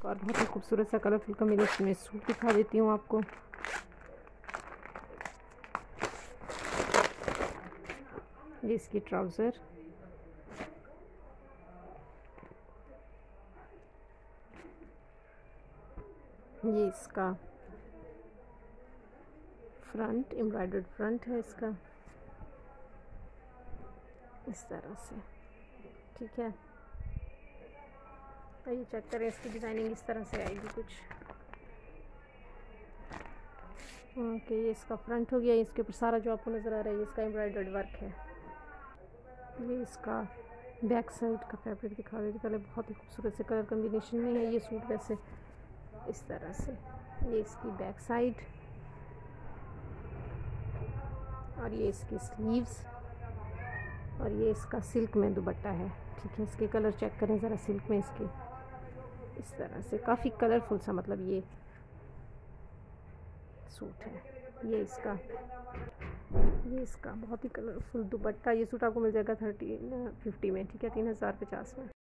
और बहुत ही खूबसूरत सा कलरफुल कॉम्बिनेशन में सूट दिखा देती हूँ आपको। ये इसकी ट्राउज़र, ये इसका फ्रंट, एम्ब्रॉयडर्ड फ्रंट है इसका इस तरह से, ठीक है। तो ये चेक करें, इसकी डिज़ाइनिंग इस तरह से आएगी कुछ। ओके, ये इसका फ्रंट हो गया। इसके ऊपर सारा जो आपको नज़र आ रहा है ये इसका एम्ब्रॉयडर्ड वर्क है। ये इसका बैक साइड का फैब्रिक दिखा देती पहले, बहुत ही खूबसूरत से कलर कॉम्बिनेशन में है ये सूट वैसे इस तरह से। ये इसकी बैक साइड और ये इसकी स्लीव्स और ये इसका सिल्क में दुपट्टा है, ठीक है। इसके कलर चेक करें ज़रा, सिल्क में इसके इस तरह से काफ़ी कलरफुल सा मतलब ये सूट है। ये इसका बहुत ही कलरफुल दुपट्टा। ये सूट आपको मिल जाएगा 1350 में, ठीक है, 3050 में।